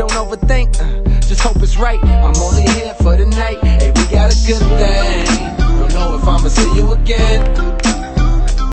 don't overthink, just hope it's right. I'm only here for the night, hey, we got a good thing. Don't know if I'ma see you again.